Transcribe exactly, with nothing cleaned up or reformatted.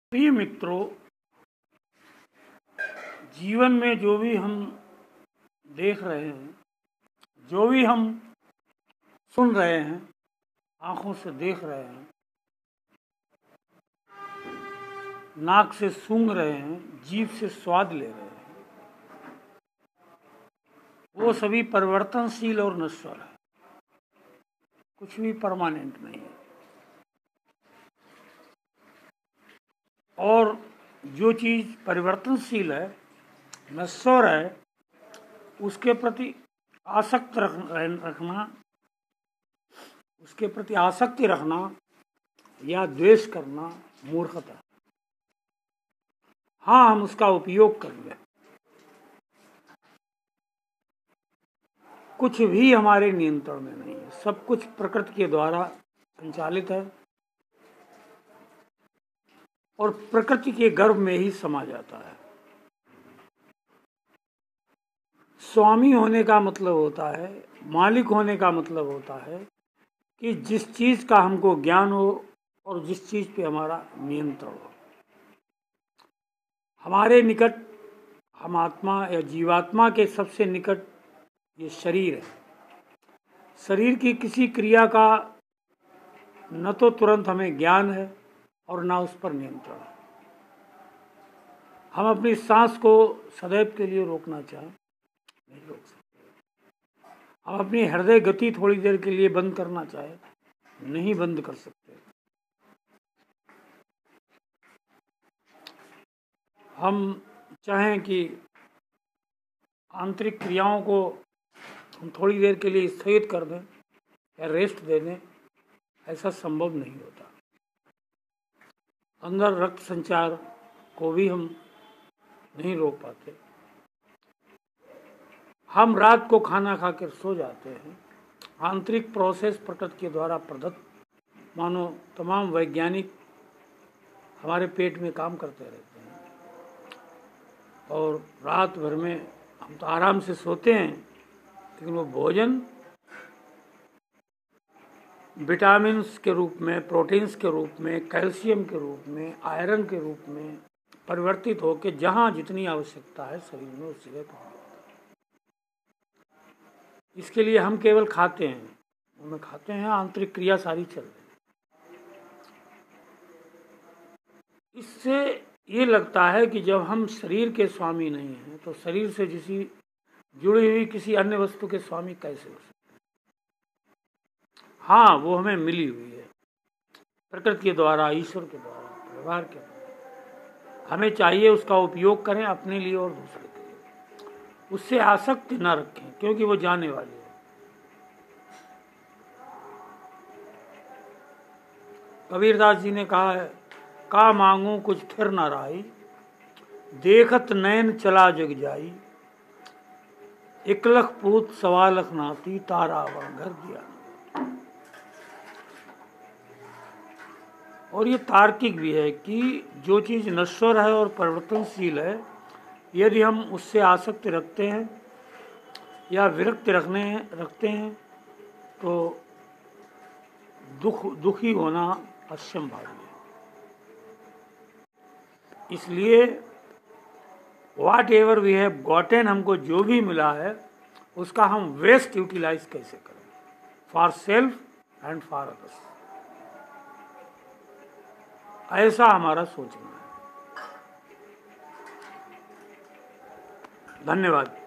प्रिय मित्रों, जीवन में जो भी हम देख रहे हैं, जो भी हम सुन रहे हैं, आंखों से देख रहे हैं, नाक से सूंघ रहे हैं, जीभ से स्वाद ले रहे हैं, वो सभी परिवर्तनशील और नश्वर है। कुछ भी परमानेंट नहीं है। और जो चीज़ परिवर्तनशील है, नश्वर है, उसके प्रति आसक्त रख, रखना उसके प्रति आसक्ति रखना या द्वेष करना मूर्खता है। हाँ, हम उसका उपयोग कर लें। कुछ भी हमारे नियंत्रण में नहीं है। सब कुछ प्रकृति के द्वारा संचालित है और प्रकृति के गर्भ में ही समा जाता है। स्वामी होने का मतलब होता है, मालिक होने का मतलब होता है कि जिस चीज़ का हमको ज्ञान हो और जिस चीज़ पे हमारा नियंत्रण हो। हमारे निकट, हम आत्मा या जीवात्मा के सबसे निकट ये शरीर है। शरीर की किसी क्रिया का न तो तुरंत हमें ज्ञान है और ना उस पर नियंत्रण है। हम अपनी सांस को सदैव के लिए रोकना चाहें, नहीं रोक सकते। हम अपनी हृदय गति थोड़ी देर के लिए बंद करना चाहें, नहीं बंद कर सकते। हम चाहें कि आंतरिक क्रियाओं को हम थोड़ी देर के लिए स्थगित कर दें या रेस्ट दे दें, ऐसा संभव नहीं होता। अंदर रक्त संचार को भी हम नहीं रोक पाते। हम रात को खाना खाकर सो जाते हैं। आंतरिक प्रोसेस प्रकृति के द्वारा प्रदत्त मानो तमाम वैज्ञानिक हमारे पेट में काम करते रहते हैं और रात भर में हम तो आराम से सोते हैं, लेकिन वो भोजन विटामिन्स के रूप में, प्रोटीन्स के रूप में, कैल्शियम के रूप में, आयरन के रूप में परिवर्तित होकर जहाँ जितनी आवश्यकता है शरीर में उस जगह पहुँच जाता है। इसके लिए हम केवल खाते हैं, उनमें खाते हैं, आंतरिक क्रिया सारी चल रही है। इससे ये लगता है कि जब हम शरीर के स्वामी नहीं हैं तो शरीर से जिसी जुड़ी हुई किसी अन्य वस्तु के स्वामी कैसे हो सकते हैं। हाँ, वो हमें मिली हुई है प्रकृति के द्वारा, ईश्वर के द्वारा, परिवार के द्वारा। हमें चाहिए उसका उपयोग करें अपने लिए और दूसरे के लिए। उससे आसक्ति न रखें, क्योंकि वो जाने वाली है। कबीरदास जी ने कहा है, का मांगू कुछ फिर न राई, देखत नैन चला जग जाई, एक लख पूत सवा लख नाती, तारा वन घर दिया। और ये तार्किक भी है कि जो चीज़ नश्वर है और परिवर्तनशील है, यदि हम उससे आसक्ति रखते हैं या विरक्ति रखने रखते हैं तो दुख दुखी होना असंभावी है। इसलिए whatever we have gotten, हमको जो भी मिला है उसका हम वेस्ट यूटिलाइज कैसे करें, for self and for others. ऐसा हमारा सोचना है। धन्यवाद।